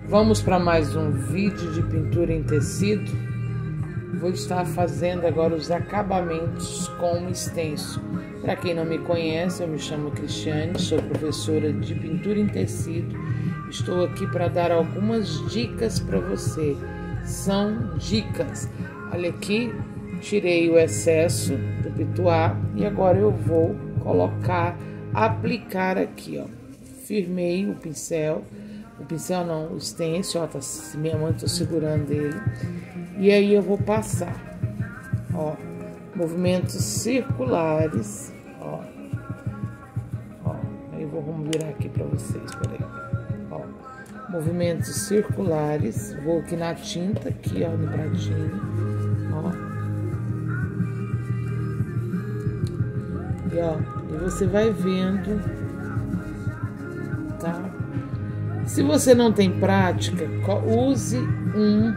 Vamos para mais um vídeo de pintura em tecido. Vou estar fazendo agora os acabamentos com stencil. Para quem não me conhece, eu me chamo Cristiane, sou professora de pintura em tecido. Estou aqui para dar algumas dicas para você. São dicas. Olha aqui, tirei o excesso do pituá e agora eu vou aplicar aqui, ó. Firmei o pincel. O pincel não, o stencil, ó, minha mão tá segurando ele. E aí eu vou passar, ó, movimentos circulares, ó. Aí vamos virar aqui pra vocês, peraí. Ó, movimentos circulares, vou aqui na tinta, aqui, ó, no pratinho, ó. E, ó, e você vai vendo, tá? Se você não tem prática, use um.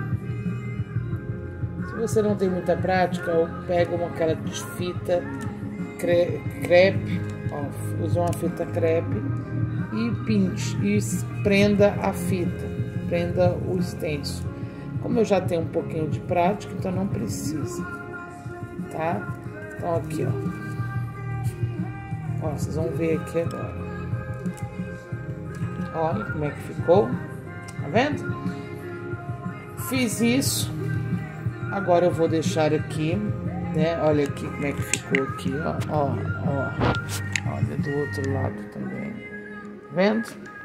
Se você não tem muita prática, pega aquela fita crepe, ó, usa uma fita crepe e pinte, e prenda a fita, prenda o stencil. Como eu já tenho um pouquinho de prática, então não precisa, tá? Então aqui, ó, vocês vão ver aqui agora. Olha como é que ficou, tá vendo? Fiz isso, agora eu vou deixar aqui, né? Olha aqui como é que ficou aqui, ó. Olha do outro lado também, tá vendo?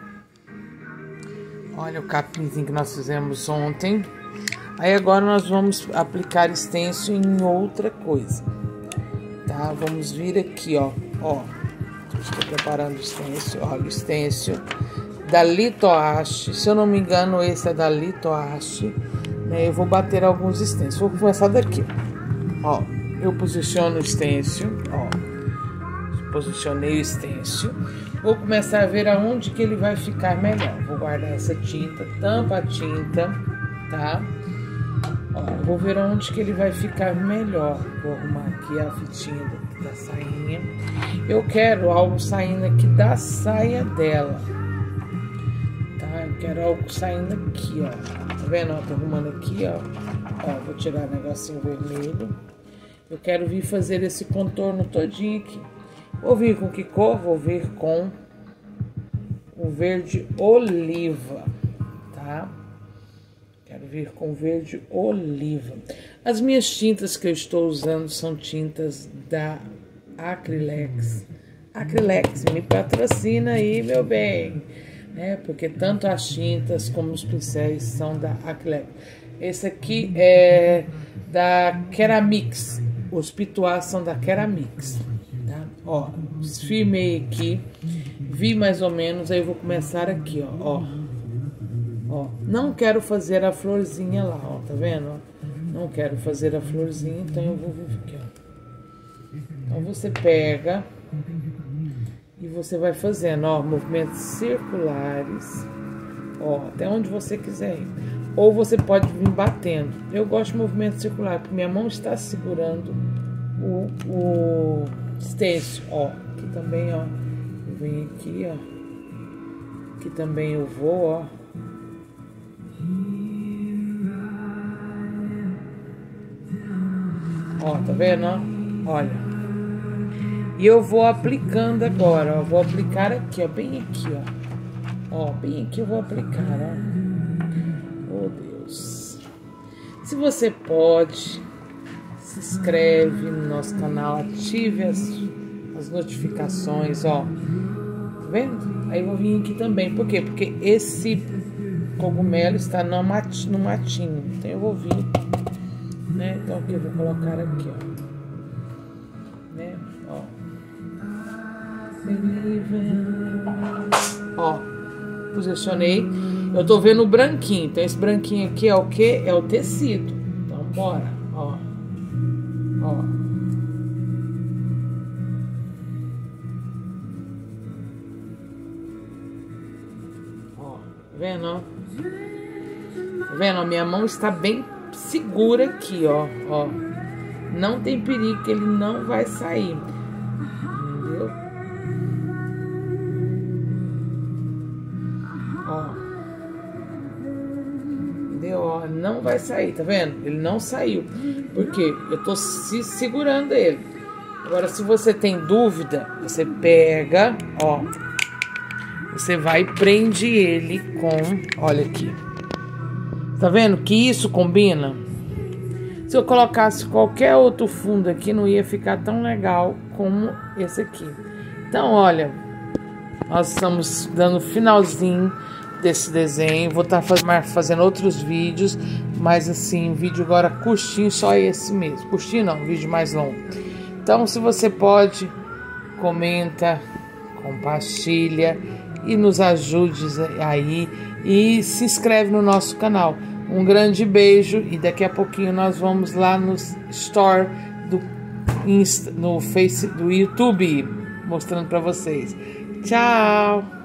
Olha o capinzinho que nós fizemos ontem. Aí agora nós vamos aplicar stencil em outra coisa, tá? Vamos vir aqui, ó. Estou preparando o stencil, olha o stencil da Litoace, se eu não me engano esse é da Litoace, né? Eu vou bater alguns stencils, vou começar daqui, ó, eu posiciono o stencil, ó, posicionei o stencil, vou começar a ver aonde que ele vai ficar melhor, vou guardar essa tinta, tampa a tinta, tá? Ó, vou ver aonde que ele vai ficar melhor, vou arrumar aqui a fitinha da sainha, eu quero algo saindo aqui da saia dela. Eu quero algo saindo aqui, ó. Tá vendo? Ó, tô arrumando aqui, ó. Ó, vou tirar o negocinho vermelho. Eu quero vir fazer esse contorno todinho aqui. Vou vir com que cor? Vou vir com o verde oliva, tá? Quero vir com verde oliva. As minhas tintas que eu estou usando são tintas da Acrylex. Acrylex, me patrocina aí, meu bem. Porque tanto as tintas como os pincéis são da Acrylex. Esse aqui é da Keramix. Os pituás são da Keramix, tá? Ó, firmei aqui, vi mais ou menos, aí eu vou começar aqui, ó. Não quero fazer a florzinha lá, ó, tá vendo? Não quero fazer a florzinha, então eu vou vir aqui, ó. Então você pega e você vai fazendo, ó, movimentos circulares, ó, até onde você quiser ir. Ou você pode vir batendo. Eu gosto de movimento circular, porque minha mão está segurando o stencil, ó. Aqui também, ó, eu venho aqui, ó. Aqui também eu vou, ó. Ó, tá vendo, ó? Olha. E eu vou aplicando agora, ó. Vou aplicar aqui, ó. Bem aqui, ó. Ó, bem aqui eu vou aplicar, ó. Oh, Deus. Se você pode, se inscreve no nosso canal, ative as notificações, ó. Tá vendo? Aí eu vou vir aqui também. Por quê? Porque esse cogumelo está no matinho. Então eu vou vir, né? Então aqui eu vou colocar aqui, ó. Né? Ó, posicionei. Eu tô vendo o branquinho. Então esse branquinho aqui é o que? É o tecido. Então bora, ó. Tá vendo, ó? Tá vendo? A minha mão está bem segura aqui, ó. Não tem perigo que ele não vai sair. Entendeu? Mas não vai sair, tá vendo? Ele não saiu. Por quê? Eu tô segurando ele. Agora, se você tem dúvida, você pega, ó. Você vai e prende ele com... Olha aqui. Tá vendo que isso combina? Se eu colocasse qualquer outro fundo aqui, não ia ficar tão legal como esse aqui. Então, olha, nós estamos dando finalzinho desse desenho. Vou estar fazendo outros vídeos, mas assim, vídeo agora curtinho, só esse mesmo. Curtinho não, vídeo mais longo. Então, se você pode, comenta, compartilha e nos ajude aí e se inscreve no nosso canal. Um grande beijo e daqui a pouquinho nós vamos lá no Store no Face do YouTube mostrando para vocês. Tchau!